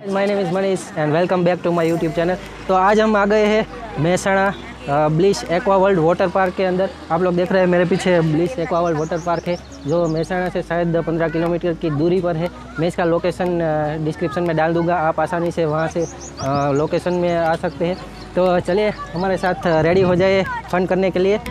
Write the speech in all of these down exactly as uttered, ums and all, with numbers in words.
My name is Manish and welcome back to my YouTube channel. तो आज हम आ गए हैं Mehsana Bliss Aqua World water park के अंदर। आप लोग देख रहे हैं मेरे पीछे Bliss Aqua World water park है, जो मेहसाणा से शायद पंद्रह किलोमीटर की दूरी पर है। मैं इसका लोकेशन डिस्क्रिप्शन में डाल दूंगा, आप आसानी से वहां से लोकेशन में आ सकते हैं। तो चलिए हमारे साथ रेडी हो जाइए फन करने के लिए।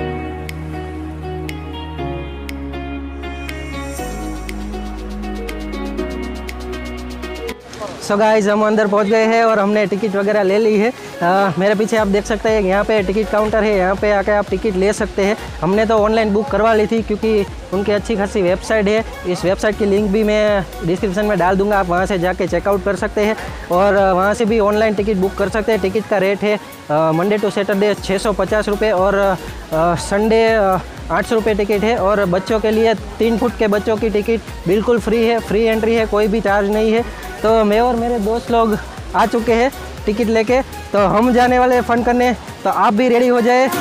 सो गाइस, हम अंदर पहुंच गए हैं और हमने टिकट वगैरह ले ली है। आ, मेरे पीछे आप देख सकते हैं यहाँ पे टिकट काउंटर है, यहाँ पे आके आप टिकट ले सकते हैं। हमने तो ऑनलाइन बुक करवा ली थी क्योंकि उनकी अच्छी खासी वेबसाइट है। इस वेबसाइट की लिंक भी मैं डिस्क्रिप्शन में डाल दूंगा, आप वहाँ से जाके चेकआउट कर सकते हैं और वहाँ से भी ऑनलाइन टिकट बुक कर सकते हैं। टिकट का रेट है मंडे टू सैटरडे छः सौ पचास रुपये और संडे आठ सौ रुपये टिकट है। और बच्चों के लिए तीन फुट के बच्चों की टिकट बिल्कुल फ्री है, फ्री एंट्री है, कोई भी चार्ज नहीं है। तो मैं और मेरे दोस्त लोग आ चुके हैं टिकट लेके, तो हम जाने वाले हैं फ़न करने। तो आप भी रेडी हो जाए।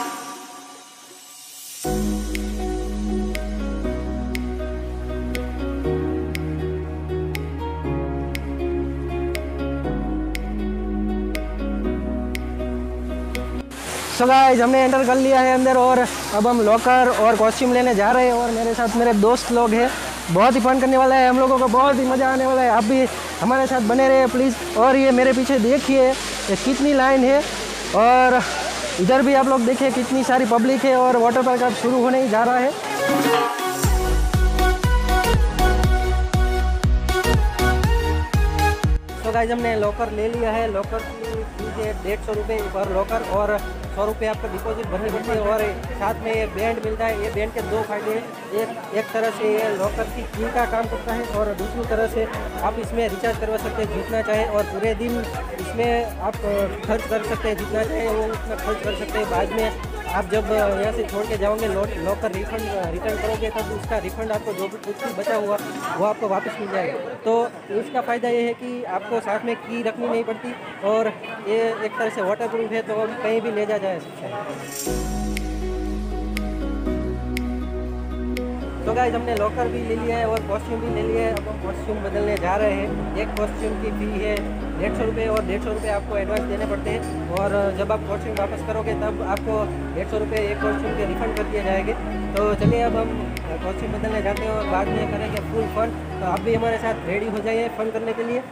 सो गाइस, हमने एंटर कर लिया है अंदर और अब हम लॉकर और कॉस्ट्यूम लेने जा रहे हैं। और मेरे साथ मेरे दोस्त लोग हैं, बहुत ही फन करने वाला है, हम लोगों को बहुत ही मज़ा आने वाला है। आप भी हमारे साथ बने रहे प्लीज़। और ये मेरे पीछे देखिए ये कितनी लाइन है और इधर भी आप लोग देखिए कितनी सारी पब्लिक है और वाटर पार्क अब शुरू होने ही जा रहा है। तो गाइस, हमने लॉकर ले लिया है। लॉकर की फीस है डेढ़ सौ रुपये पर लॉकर और सौ रुपये आपको डिपॉजिट भरनी पड़ती है। और साथ में ये बैंड मिलता है। ये बैंड के दो फायदे हैं, एक एक तरह से ये लॉकर की की का काम करता है और दूसरी तरह से आप इसमें रिचार्ज करवा सकते हैं जितना चाहे, और पूरे दिन इसमें आप खर्च कर सकते हैं, जितना चाहे वो उतना खर्च कर सकते हैं। बाद में आप जब यहाँ से छोड़ के जाओगे लॉकर रिफंड रिटर्न करोगे तब उसका रिफंड आपको जो भी कुछ भी बचा हुआ वो आपको वापस मिल जाएगा। तो इसका फ़ायदा ये है कि आपको साथ में की रखनी नहीं पड़ती और ये एक तरह से वाटर प्रूफ है, तो कहीं भी ले जा जा सकता है। तो गाइस, हमने लॉकर भी ले लिया है और कॉस्ट्यूम भी ले लिया है। अब हम कॉस्ट्यूम बदलने जा रहे हैं। एक कॉस्ट्यूम की फ़ी है डेढ़ सौ रुपये और डेढ़ सौ रुपये आपको एडवांस देने पड़ते हैं। और जब आप कॉस्ट्यूम वापस करोगे तब आपको डेढ़ सौ रुपये एक कॉस्ट्यूम के रिफंड कर दिए जाएंगे। तो चलिए अब हम कॉस्ट्यूम बदलने जाते हैं और बाद में करेंगे फुल फन। तो आप भी हमारे साथ रेडी हो जाइए फ़न करने के लिए।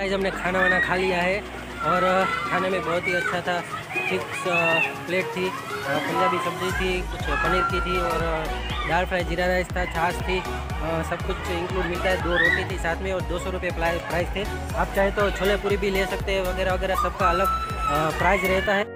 गाइस हमने खाना वाना खा लिया है और खाने में बहुत ही अच्छा था। फिक्स प्लेट थी, पंजाबी सब्जी थी, कुछ पनीर की थी और दाल फ्राई जीरा राइस था, छाछ थी, सब कुछ इंक्लूड मिलता है। दो रोटी थी साथ में और दो सौ रुपये प्राइस थे। आप चाहे तो छोले पूरी भी ले सकते हैं वगैरह वगैरह, सबका अलग प्राइस रहता है।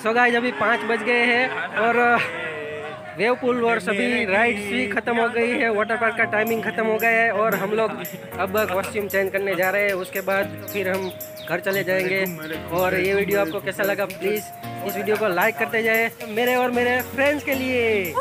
सो गाइस अभी पाँच बज गए हैं और वेव पूल और सभी राइड्स भी ख़त्म हो गई है। वाटर पार्क का टाइमिंग ख़त्म हो गया है और हम लोग अब कॉस्ट्यूम चेंज करने जा रहे हैं। उसके बाद फिर हम घर चले जाएंगे। और ये वीडियो आपको कैसा लगा प्लीज़ इस वीडियो को लाइक करते जाए मेरे और मेरे फ्रेंड्स के लिए।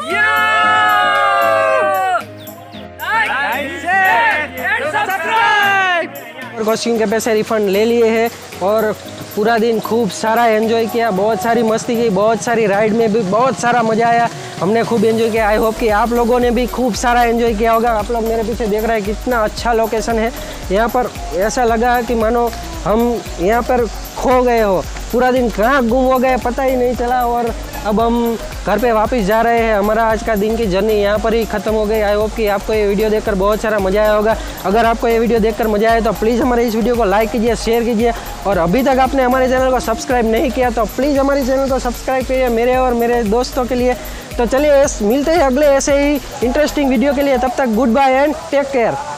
और कॉस्ट्यूम के पैसे रिफंड ले लिए हैं और पूरा दिन खूब सारा एंजॉय किया, बहुत सारी मस्ती की, बहुत सारी राइड में भी बहुत सारा मज़ा आया। हमने खूब एंजॉय किया। आई होप कि आप लोगों ने भी खूब सारा एंजॉय किया होगा। आप लोग मेरे पीछे देख रहे हैं कितना अच्छा लोकेशन है। यहाँ पर ऐसा लगा कि मानो हम यहाँ पर खो गए हो, पूरा दिन कहाँ गुम हो गए पता ही नहीं चला। और अब हम घर पे वापस जा रहे हैं। हमारा आज का दिन की जर्नी यहाँ पर ही ख़त्म हो गई। आई होप कि आपको ये वीडियो देखकर बहुत सारा मज़ा आया होगा। अगर आपको ये वीडियो देखकर मज़ा आए तो प्लीज़ हमारे इस वीडियो को लाइक कीजिए, शेयर कीजिए और अभी तक आपने हमारे चैनल को सब्सक्राइब नहीं किया तो प्लीज़ हमारे चैनल को सब्सक्राइब कीजिए मेरे और मेरे दोस्तों के लिए। तो चलिए मिलते हैं अगले ऐसे ही इंटरेस्टिंग वीडियो के लिए। तब तक goodbye and take care.